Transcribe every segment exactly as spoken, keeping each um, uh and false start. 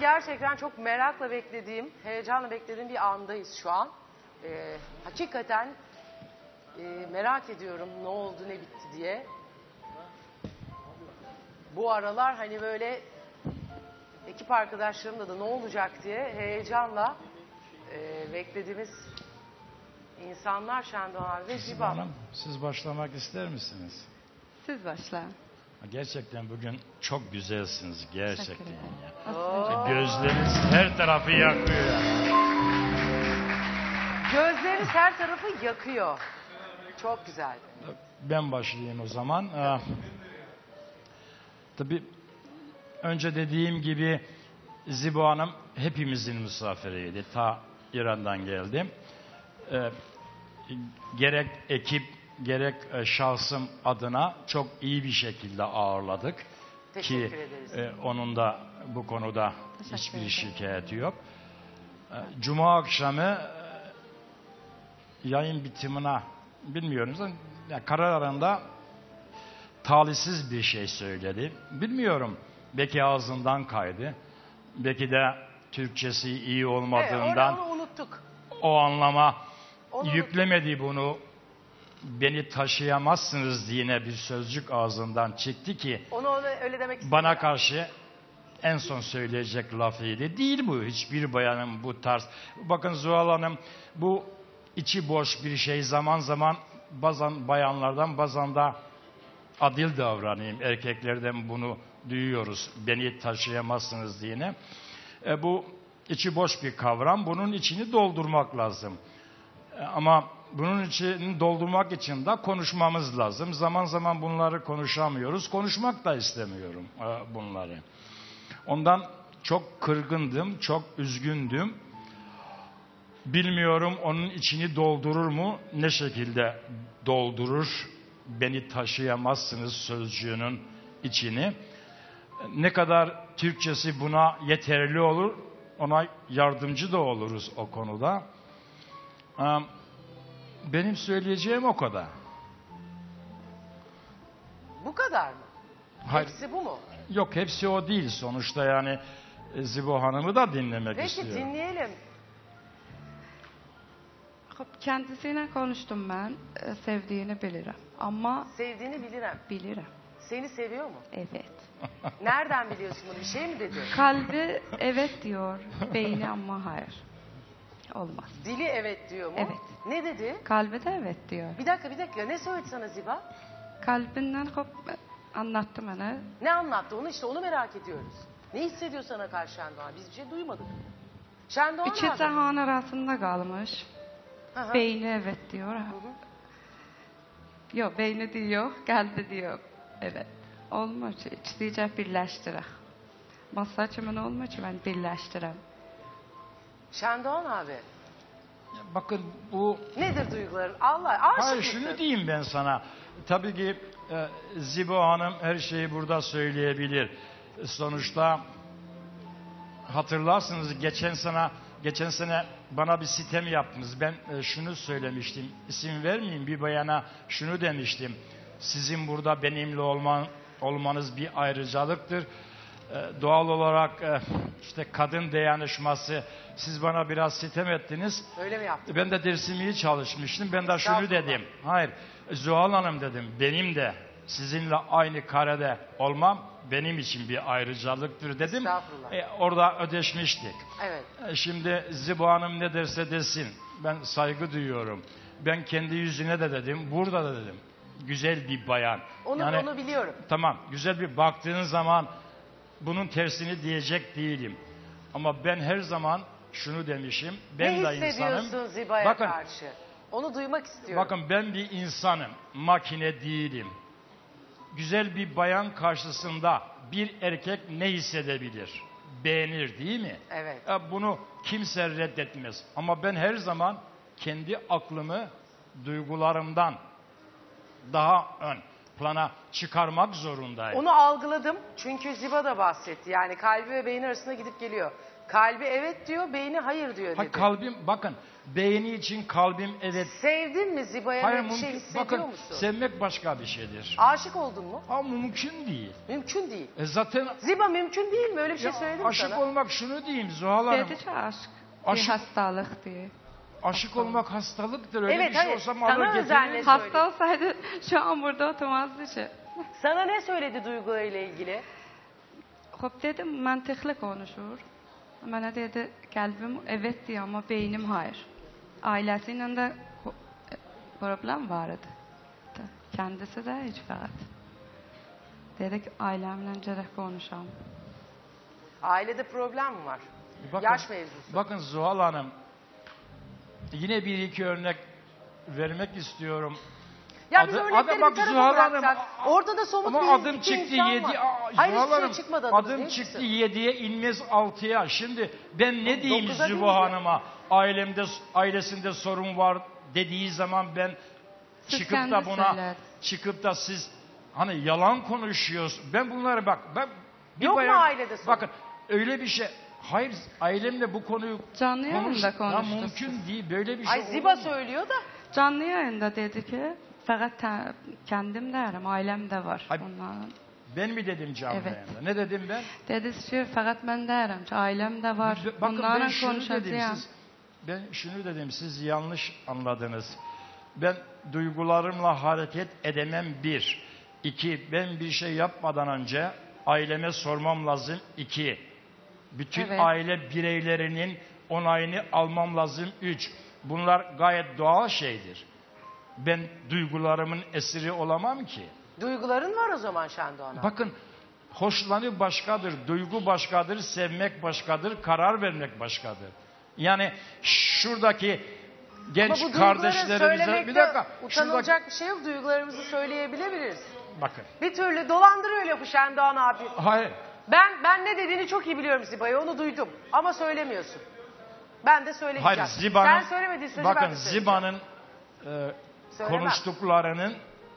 gerçekten çok merakla beklediğim, heyecanla beklediğim bir andayız şu an. Ee, hakikaten e, merak ediyorum ne oldu ne bitti diye. Bu aralar hani böyle ekip arkadaşlarımla da ne olacak diye heyecanla e, beklediğimiz insanlar Şendoğan abi ve Ziba. Hanım, siz başlamak ister misiniz? Siz başla. Gerçekten bugün çok güzelsiniz gerçekten. Teşekkür ederim. Ya. Oo. Gözleriniz her tarafı yakıyor. Yani. Gözleriniz her tarafı yakıyor. Çok güzel. Ben başlayayım o zaman. Ee, tabii önce dediğim gibi Ziba Hanım hepimizin misafiriydi. Ta İran'dan geldim. Ee, gerek ekip gerek şahsım adına çok iyi bir şekilde ağırladık. Teşekkür Ki ederiz. e, onun da bu konuda Teşekkür hiçbir ederim. şikayeti yok. E, Cuma akşamı e, yayın bitimine bilmiyoruz ama ya kararında talihsiz bir şey söyledi. Bilmiyorum. Belki ağzından kaydı. Belki de Türkçesi iyi olmadığından Evet, onu unuttuk. o anlama Onu yüklemedi bunu. Beni taşıyamazsınız diye bir sözcük ağzından çıktı ki Onu öyle, öyle demek istedim. bana karşı en son söyleyecek lafıydı. Değil bu. Hiçbir bayanın bu tarz. Bakın Zuhal Hanım bu içi boş bir şey zaman zaman bazen bayanlardan bazen de adil davranayım. Erkeklerden bunu duyuyoruz. Beni taşıyamazsınız diye. E, bu içi boş bir kavram. Bunun içini doldurmak lazım. E, ama bunun içini doldurmak için de konuşmamız lazım. Zaman zaman bunları konuşamıyoruz. Konuşmak da istemiyorum e, bunları. Ondan çok kırgındım, çok üzgündüm. Bilmiyorum onun içini doldurur mu, ne şekilde doldurur beni taşıyamazsınız sözcüğünün içini. Ne kadar Türkçesi buna yeterli olur, ona yardımcı da oluruz o konuda. Benim söyleyeceğim o kadar. Bu kadar mı? Hayır. Hepsi bu mu? Yok hepsi o değil sonuçta yani Ziba Hanım'ı da dinlemek Peki istiyorum. dinleyelim. Kendisiyle konuştum ben. E, Sevdiğini bilirim. Ama Sevdiğini bilirim. bilirim. Seni seviyor mu? Evet. Nereden biliyorsun bunu? Bir şey mi dedi? Kalbi evet diyor. Beyni ama hayır. Olmaz. Dili evet diyor mu? Evet. Ne dedi? Kalbi de evet diyor. Bir dakika bir dakika. Ne söyledi sana Ziba? Kalbinden hop anlattı bana. Ne anlattı? Onu işte onu merak ediyoruz. Ne hissediyor sana karşı Şendoğan? Biz bir şey duymadık. Şendoğan İki abi. cihan arasında kalmış. Hı hı. Beyni evet diyor. Yok beyni diyor, kalbi diyor. Evet. Olmuş. İkisice birleştirək. Masa kimin olmuş ben birleştirəm. Şendoğan abi. Bakın bu... Nedir duyguların? Allah aşık Hayır mısın? şunu diyeyim ben sana. Tabii ki e, Ziba Hanım her şeyi burada söyleyebilir. Sonuçta hatırlarsınız geçen sene geçen sene bana bir sitem yaptınız. Ben e, şunu söylemiştim. İsim vermeyeyim bir bayana şunu demiştim. Sizin burada benimle olman, olmanız bir ayrıcalıktır. E, doğal olarak e, işte kadın dayanışması siz bana biraz sitem ettiniz. Öyle mi yaptın? Ben de dersimi iyi çalışmıştım. Ben de şunu Estağfurullah. dedim. Hayır, Zuhal Hanım dedim. Benim de sizinle aynı karede olmam benim için bir ayrıcalıktır dedim. Estağfurullah. E, orada ödeşmiştik. Evet. E, şimdi Ziba Hanım ne derse desin. Ben saygı duyuyorum. Ben kendi yüzüne de dedim. Burada da dedim. Güzel bir bayan. Onu, Yani, onu biliyorum. Tamam. Güzel bir baktığın zaman bunun tersini diyecek değilim. Ama ben her zaman şunu demişim. Ben ne de hissediyorsun insanım. Ziba'ya Bakın, karşı? Onu duymak istiyorum. Bakın ben bir insanım. Makine değilim. Güzel bir bayan karşısında bir erkek ne hissedebilir? Beğenir değil mi? Evet. E, bunu kimse reddetmez. Ama ben her zaman kendi aklımı duygularımdan daha ön plana çıkarmak zorundayım. Onu algıladım çünkü Ziba da bahsetti. Yani kalbi ve beyin arasında gidip geliyor. Kalbi evet diyor, beyni hayır diyor dedi. Ha, kalbim bakın beyni için kalbim evet. Sevdin mi Ziba'ya? Hayır, Bir şey mümkün- hissediyor bakın musun? sevmek başka bir şeydir. Aşık oldun mu? Ama mümkün değil. Mümkün değil. E zaten Ziba mümkün değil mi? Öyle bir şey ya, söyledim aşık sana. olmak şunu diyeyim Zuhal Hanım. Dedi ki aşk Aşk- bir hastalık diye. Aşık olmak hastalıktır. Öyle Evet, bir şey hayır. olsa Sana alır özenle getirir. söyle. Hasta olsaydı şu an burada oturmazdı ki. Sana ne söyledi duygularıyla ilgili? Hop dedim mantıklı konuşur. Bana dedi kalbim evet diyor ama beynim hayır. Ailesiyle de ho- problem vardı. Kendisi de hiç fakat. Dedik ailemle cerek konuşalım. Ailede problem mi var? Bakın, Yaş mevzusu. Bakın Zuhal Hanım, yine bir iki örnek vermek istiyorum. Ya biz Adı- örnekleri adı- bir bak tarafa Zuhal Hanım, bıraksak. Ortada somut Ama bir adım iki çıktı insan yedi. var. Aa, Hayır Zuhal hiçbir şey Hanım, çıkmadı adımız, adım değil çıktı misin? yediye inmez altıya. Şimdi ben ne diyeyim Dokuza Zübo değil mi? Hanım'a? Ailemde, ailesinde sorun var dediği zaman ben Siz çıkıp da kendi buna söyler. çıkıp da siz hani yalan konuşuyorsun. Ben bunları bak ben bir Yok mu bayan- ailede sorun? Bakın öyle bir şey. Hayır ailemle bu konuyu Canlı konuş. yayında Ya konuştuk. mümkün değil böyle bir şey. Ay olur Ziba mu? söylüyor da. Canlı yayında dedi ki fakat te- kendim derim ailem de var. Ay- Onların. Ben mi dedim canlı Evet. yayında? Ne dedim ben? Dedi ki fakat ben derim ki ailem de var. B- Bakın ben Onlarla şunu dedim, konuşacağım. siz, ben şunu dedim, siz yanlış anladınız. Ben duygularımla hareket edemem bir. İki, ben bir şey yapmadan önce aileme sormam lazım. İki, bütün Evet. aile bireylerinin onayını almam lazım. Üç, bunlar gayet doğal şeydir. Ben duygularımın esiri olamam ki. Duyguların var o zaman Şendoğan'a. Bakın hoşlanı başkadır, duygu başkadır, sevmek başkadır, karar vermek başkadır. Yani şuradaki Ama genç bu duyguları kardeşlerimize söylemekte bir dakika. utanılacak Şuradaki, bir şey yok. Duygularımızı söyleyebiliriz. bakın. Bir türlü dolandırıyor lafı Şendoğan abi. Hayır. Ben ben ne dediğini çok iyi biliyorum Ziba'ya. Onu duydum. Ama söylemiyorsun. Ben de söylemeyeceğim. Hayır Ziba'nın, Sen söylemediğin sürece ben bakın de söyleyeceğim. Ziba'nın e, Söylemem. konuştuklarının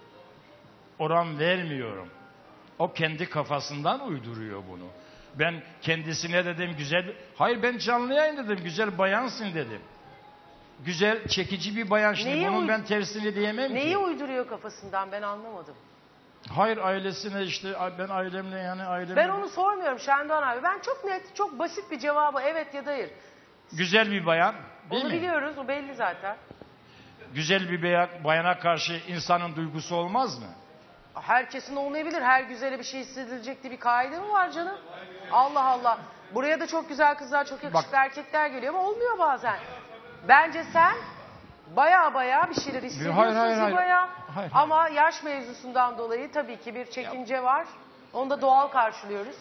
oran vermiyorum. O kendi kafasından uyduruyor bunu. Ben kendisine dedim güzel, hayır ben canlı yayın dedim, güzel bayansın dedim. Güzel, çekici bir bayan. Şimdi Neyi bunun uy- ben tersini diyemem Neyi ki. uyduruyor kafasından ben anlamadım. Hayır ailesine işte ay- ben ailemle yani ailemle. Ben onu sormuyorum Şendoğan abi. Ben çok net, çok basit bir cevabı evet ya da hayır. Güzel bir bayan değil Onu mi? biliyoruz, o belli zaten. Güzel bir beya- bayana karşı insanın duygusu olmaz mı? Herkesin olmayabilir. Her güzele bir şey hissedilecek diye bir kaide mi var canım? Allah Allah. Buraya da çok güzel kızlar, çok yakışıklı Bak- erkekler geliyor ama olmuyor bazen. Bence sen baya baya bir şeyler hissediyorsun Hayır, hayır, hayır. Ziba'ya. Hayır, hayır. Ama yaş mevzusundan dolayı tabii ki bir çekince var. Onu da doğal karşılıyoruz.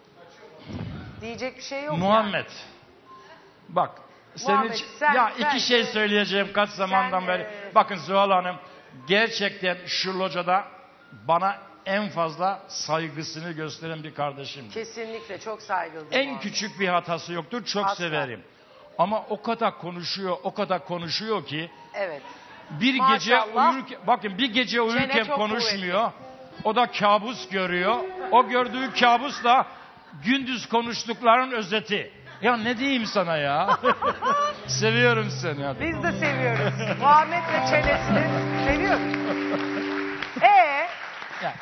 Diyecek bir şey yok Muhammed. yani. Bak. Senin Muhammed, için- sen- ya sen- iki şey söyleyeceğim kaç zamandan sen, beri. e, Bakın Zuhal Hanım gerçekten şu locada bana en fazla saygısını gösteren bir kardeşim. Kesinlikle çok saygılı. En Muhammed. küçük bir hatası yoktur. Çok Asla. severim. Ama o kadar konuşuyor, o kadar konuşuyor ki Evet. bir Maşallah. gece uyurken, bakın bir gece uyurken çok konuşmuyor. O da kabus görüyor. O gördüğü kabus da gündüz konuştukların özeti. Ya ne diyeyim sana ya? Seviyorum seni. Hadi. Biz de seviyoruz. Muhammed ve çenesini seviyoruz. Ee, Ya.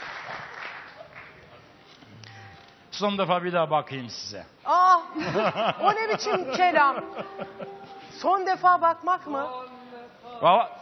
Son defa bir daha bakayım size. ah, o ne biçim kelam? Son defa bakmak mı? Valla-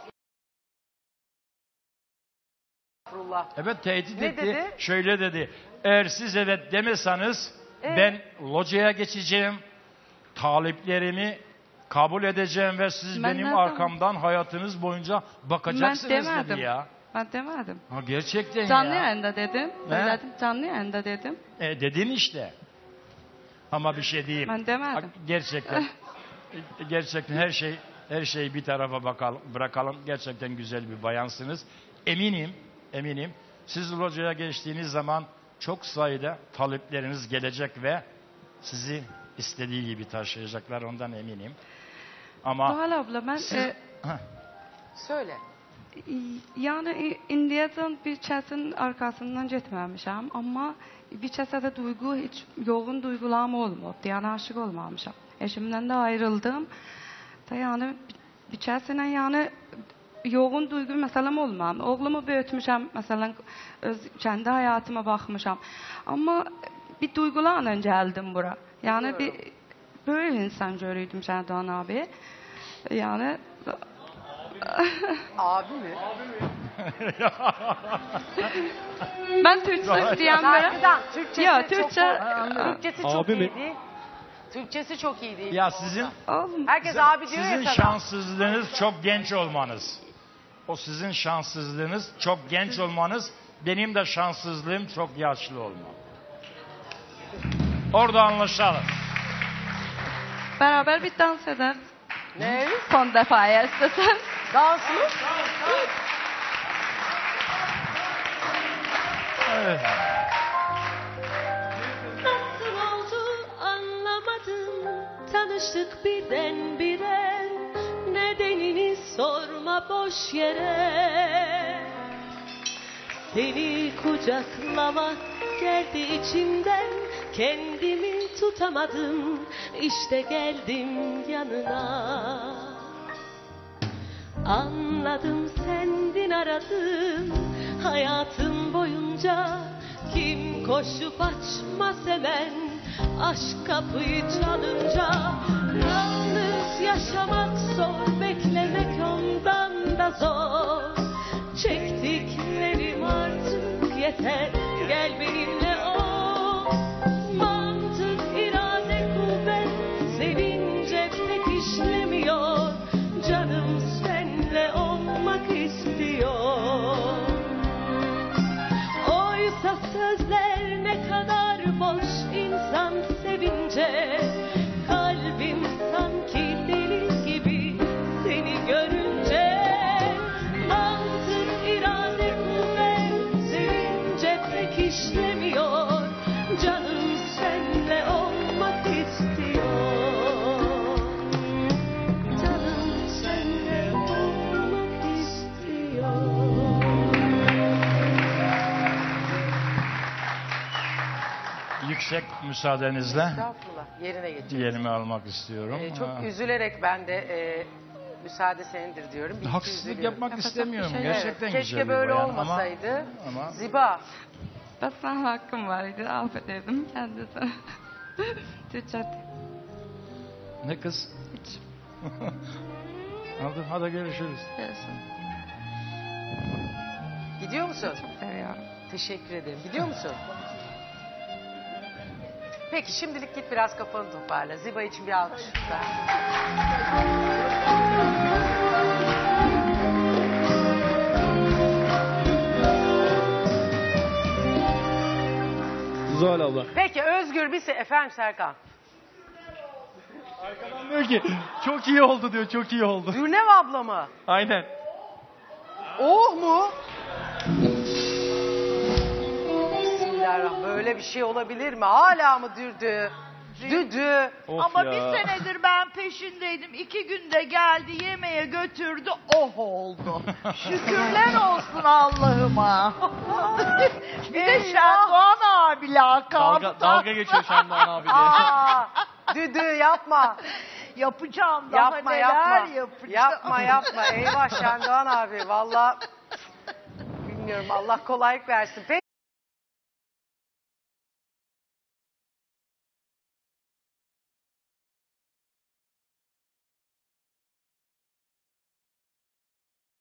Estağfurullah. Evet tehdit Ne etti. dedi? Şöyle dedi. Eğer siz evet demeseniz Ee? ben locaya geçeceğim. Taliplerimi kabul edeceğim ve siz Ben benim nereden- arkamdan hayatınız boyunca Ben bakacaksınız dedi demedim. ya. Ben demedim. Ha gerçekten Canlı ya. yayında dedim. Ne? Söyledim canlı yayında dedim. E, dedin işte. Ama bir şey diyeyim. Ben demedim. Ha, Gerçekten. gerçekten her şey her şeyi bir tarafa bakalım, bırakalım. Gerçekten güzel bir bayansınız. Eminim, eminim siz locaya geçtiğiniz zaman çok sayıda talepleriniz gelecek ve sizi istediği gibi taşıyacaklar, ondan eminim. Ama Doğal abla ben siz, e, Heh, Söyle. yani indiyəcən bir kəsin arkasından getməmişəm, amma bir kəsədə duygu, heç yoğun duygularım olmadı. Yəni aşık olmamışam. Eşimdən də ayrıldım. Da yəni bir kəsinə yəni yoğun duygu məsələm olmam. Oğlumu böyütmüşəm, məsələn, öz kendi hayatıma baxmışam. Amma bir duygularla gəldim bura. Yəni bir böyle insan görüydüm Şendoğan abi. Yani Abi mi? ben Türkçe diyenlere Şarkıdan. Türkçesi Ya, çok, Türkçe- Türkçesi çok Abi iyi mi? değil. Türkçesi çok iyi değil. Ya sizin oğlum Herkes abi diyor sizin ya sana. şanssızlığınız çok genç olmanız. O sizin şanssızlığınız çok genç olmanız. Benim de şanssızlığım çok yaşlı olmam. Orada anlaşalım. beraber bir dans eder. Ne? Son defaya istesen. Dans mı? Evet. Nasıl oldu anlamadım. Tanıştık birdenbire. Nedenini sorma boş yere. Seni kucaklamak geldi içimden. Kendimi tutamadım. İşte geldim yanına. Anladım sendin aradım. Hayatım boyunca kim koşup açmaz hemen aşk kapıyı çalınca. Yalnız yaşamak zor, beklemek ondan da zor. Çektiklerim artık yeter, gel benimle ol. Mantık, irade, kuvvet sevince pek işlemiyor. Canım senle olmak istiyor. Oysa sözler ne kadar boş, insan sevince. Kalbim sanki deli gibi seni görünce. Mantık, irade, kuvvet sevince pek işlemiyor. Canım senle olmak istiyor. Canım senle olmak istiyor. Yüksek müsaadenizle Estağfurullah. Yerine geçelim. yerimi almak istiyorum. Ee, çok Ha. üzülerek ben de e, müsaade senindir diyorum. Bir iki Haksızlık üzülüyorum. yapmak Yapacak istemiyorum. bir şey yok. Gerçekten Evet, güzel keşke bir böyle bayan olmasaydı. Ama, ama Ziba. Ben sana hakkım var idi. Affederdim kendisine. Türkçe ne kız? hiç Hadi, hadi görüşürüz. biliyorsun. Gidiyor musun? Seviyorum. Teşekkür ederim. Gidiyor musun? Peki şimdilik git biraz kafanı toparla. Ziba için bir alkış lütfen. Zuhal abla. Peki Özgür bir se... Efendim Serkan. Arkadan diyor ki çok iyi oldu diyor, çok iyi oldu. Gürnev abla mı? Aynen. Oh mu? Bismillahirrahmanirrahim. Böyle bir şey olabilir mi? Hala mı dürdü? Düdü. Of Ama ya. bir senedir ben peşindeydim. İki günde geldi yemeğe götürdü. Oh oldu. Şükürler olsun Allah'ıma. Bir de Şendoğan abi lakabı. Dalga, dalga geçiyor Şendoğan abi diye. Aa, düdü yapma. Yapacağım daha Yapma neler yapma. yapacağım. Yapma yapma. Eyvah Şendoğan abi. Valla bilmiyorum Allah kolaylık versin. Peki.